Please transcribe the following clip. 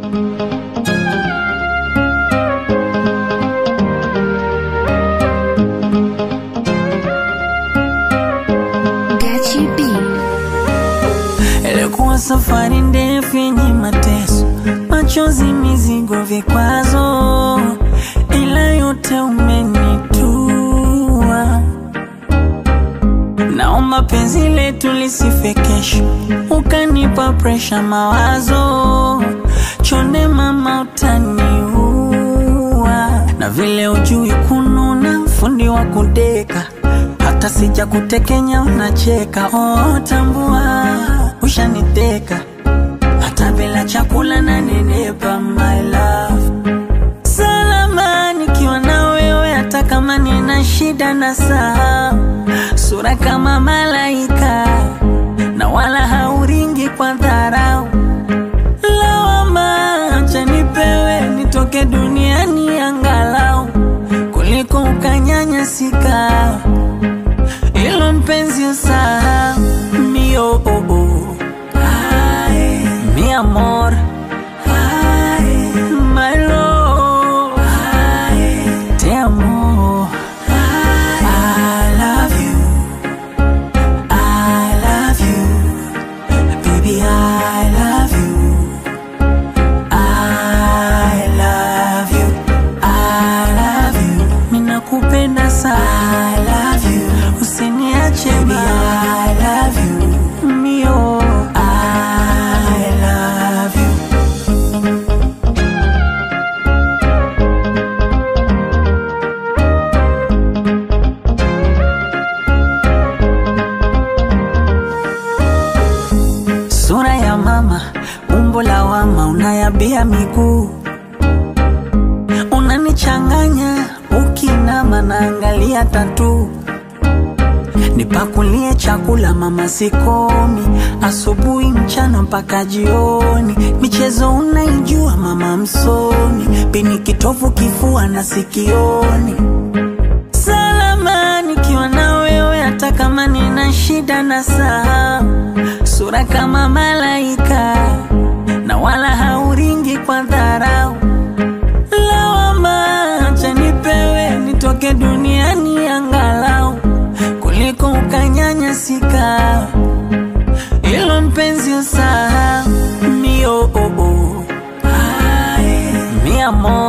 Ilikuwa safari ndefu yenye mateso, machozi, mizigo, vikwazo, ila yote umenitua. Naomba penzi letu lisife kesho, ukanipa pressure, mawazo, chonde mama utaniua. Na vile ujui kununa, fundi wa kudeka, hata sija kutekenya unacheka. Oh, tambua ushaniteka, hata bila chakula na nenepa my love. Salama nikiwa na wewe, hata kama nina shida na saa. Sura kama malaika, na wala hauringi kwa dharau. Lawama acha nipewe, nitoke duniani angalau, kuliko ukanyanyasika. Ilo mpenzi usahau. Mio ay, mi amor, ay, my love, ay, te amo. I love you, I love you, baby, I love you, I love you, I love you. Ninakupenda sana, I love you, usiniache baby, I love you, mio, I love you. Sura ya mama, umbo la wama, unayabia miguu, unanichanganya, ukinama naangalia tatu. Nipakulie chakula mama sikomi, asubuhi mchana mpaka jioni. Michezo unaijua mama msomi, pini kitovu kifua na sikioni. Salama nikiwa na wewe, hata kama nina shida na saa. Sura kama malaika, na wala hauringi kwa dharau. Lawama acha nipewe, nitoke duniani angalau, kuliko ukanyanyasika. Ilo mpenzi usahau. Mio ay, mi amor.